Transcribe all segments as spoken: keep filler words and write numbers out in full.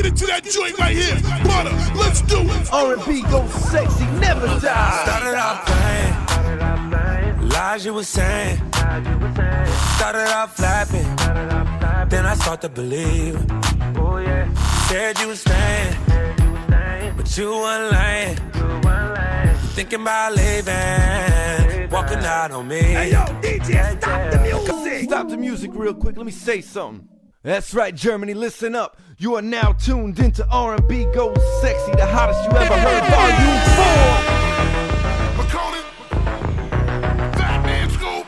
get into that joint right here. Butter, let's do it. R and B goes sexy, never die. Started off playing, lies you were saying. Started off laughing, then I start to believe. Said you were staying, but you weren't lying. Thinking about leaving, walking out on me. Hey yo, D J, stop the music. Stop the music real quick, let me say something. That's right, Germany, listen up. You are now tuned into R and B Goes Sexy, the hottest you ever heard, volume four. McConnen, Fatman Scoop.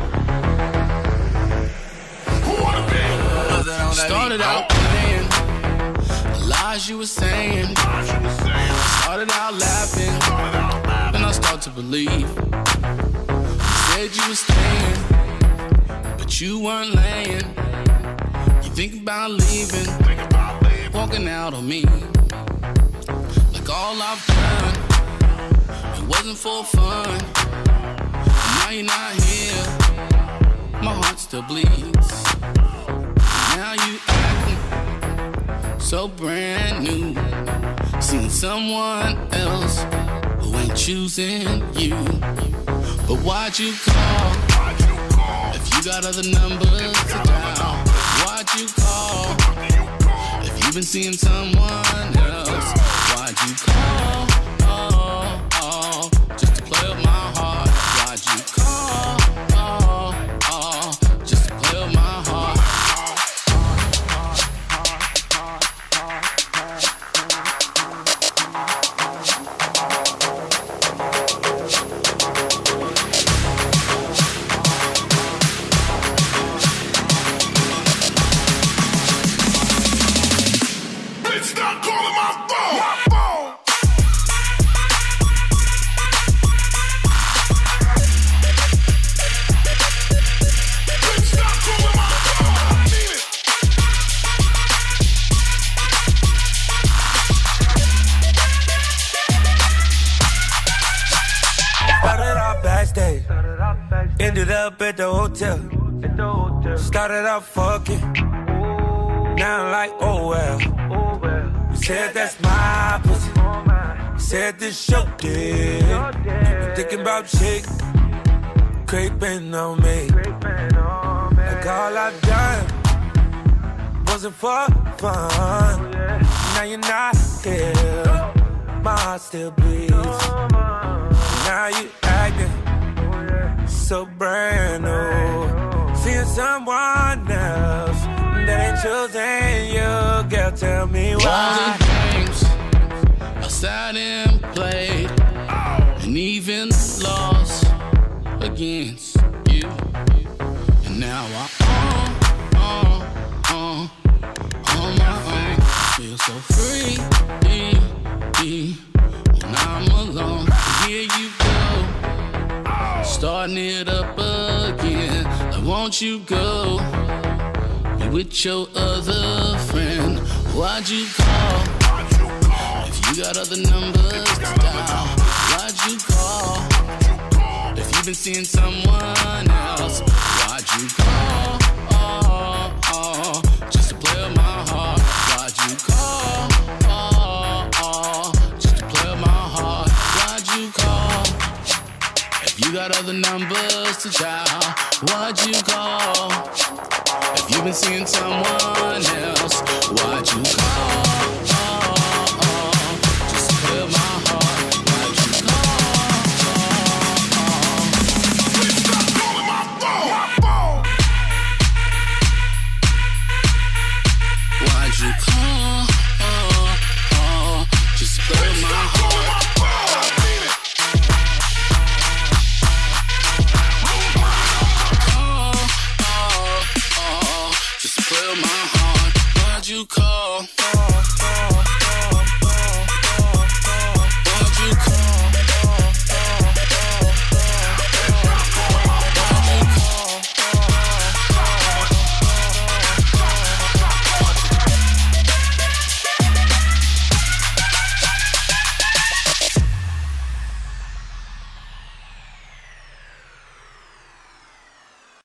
Who wanna be? Started out playing, the lies you were saying. Started out laughing, then I start to believe. You said you were staying, but you weren't laying. You think about leaving, walking out on me. Like all I've done, it wasn't for fun. And now you're not here, my heart still bleeds. Now you acting so brand new, seeing someone else who ain't choosing you. But why'd you call if you got other numbers to dial? Why'd you call if you've been seeing someone else? Why'd you call oh, oh, just to play with my heart? Why'd you call oh, oh, just to play with my heart? Stop calling my phone. My phone. Bitch, stop calling my phone. I need it. Started off backstage, ended up at the hotel. Started off fucking, now I'm like, oh well. You said that's my pussy, you said this your dick. I'm thinking about chick, creeping on me. Like all I've done wasn't for fun. Now you're not here, my heart still bleeds. Now you acting so brand new, seeing someone else that ain't choosing you. Girl, tell me why. Games I sat and played, and even lost against you. And now I on, on, on, on my own. Feel so free when I'm alone. Here you go, starting it up again. Like, won't you go be with your other friend? Why'd you call if you got other numbers to dial? Why'd you call if you've been seeing someone else? Why'd you call oh, oh, just to play with my heart? Why'd you call oh, oh, just to play with my heart? Why'd you call if you got other numbers to dial? Why'd you call if you've been seeing someone else? Why'd you call oh, oh, just to play with my heart? Why'd you call oh, oh. Please stop calling my phone. My phone. Why'd you call oh, oh, just to play with my heart? You call